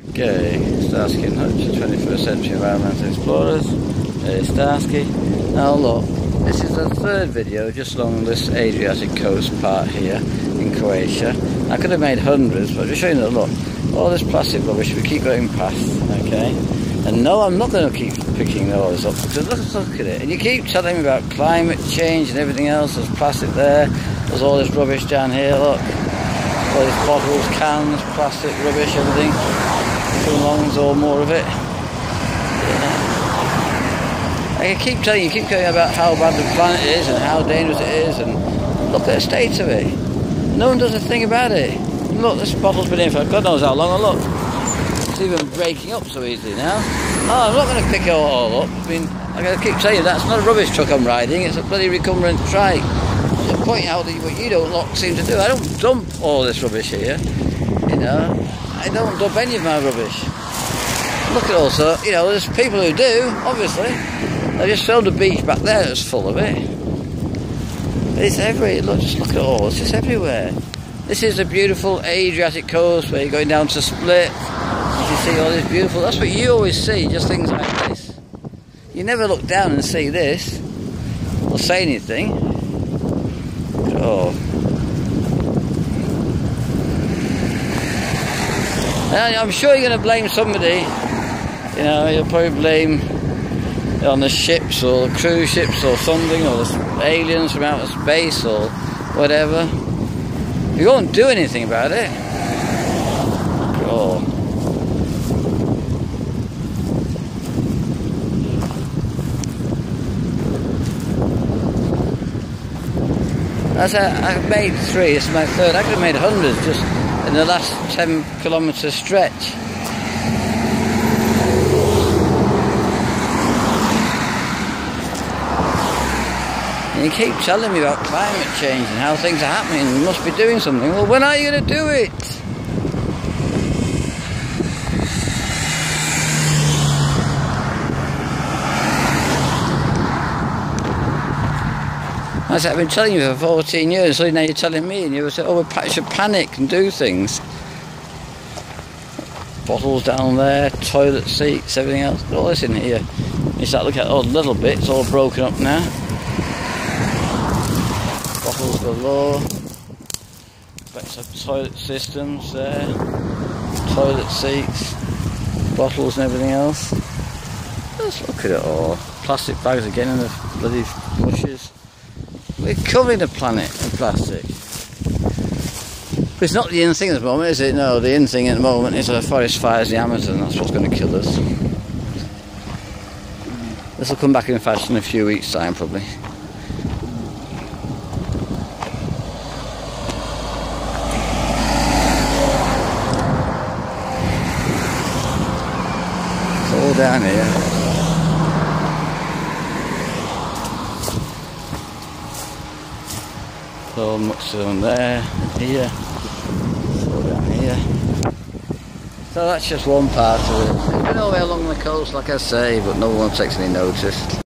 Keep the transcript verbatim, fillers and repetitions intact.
Okay, Starsky and Hutch, twenty-first century environmental explorers. There's Starsky. Now look, this is the third video just along this Adriatic coast part here in Croatia. I could have made hundreds, but just showing you, look, all this plastic rubbish we keep going past, okay? And no, I'm not going to keep picking all this up, because look, look at it. And you keep telling me about climate change and everything else. There's plastic there, there's all this rubbish down here, look. All these bottles, cans, plastic, rubbish, everything. Come along, there's all more of it. Yeah. I keep telling you, you keep going about how bad the planet is and how dangerous it is, and look at the state of it. No one does a thing about it. Look, this bottle's been in for God knows how long, and look, it's even breaking up so easily now. Oh, I'm not going to pick it all up. I mean, I'm going to keep saying that's not a rubbish truck I'm riding, it's a bloody recumbent trike. I'm just pointing out what you don't lot seem to do. I don't dump all this rubbish here, you know. I don't dump any of my rubbish. Look at also, you know, there's people who do, obviously. I just filmed a beach back there that's full of it. It's everywhere. Look, just look at all. It's just everywhere. This is the beautiful Adriatic coast where you're going down to Split. You can see all this beautiful. That's what you always see, just things like this. You never look down and see this or say anything. Oh. Now, I'm sure you're going to blame somebody. You know, you'll probably blame on the ships or the cruise ships or something, or the aliens from outer space or whatever. You won't do anything about it. Oh. That's a, I've made three, this is my third. I could have made hundreds just in the last ten kilometre stretch. And you keep telling me about climate change and how things are happening and you must be doing something. Well, when are you going to do it? I said, I've been telling you for fourteen years, so now you're telling me, and you say, oh, we should panic and do things. Bottles down there, toilet seats, everything else, all this in here. You start looking at all the little bits, all broken up now. Bottles below. Bits of toilet systems there. Toilet seats, bottles and everything else. Just look at it all. Plastic bags again in the bloody bushes. We're covering the planet in plastic. But it's not the in thing at the moment, is it? No, the in thing at the moment is the forest fires in the Amazon. That's what's going to kill us. This will come back in fashion in a few weeks' time, probably. It's all down here. So much down there, here, so down here. So that's just one part of it. It's been all the way along the coast, like I say, but no one takes any notice.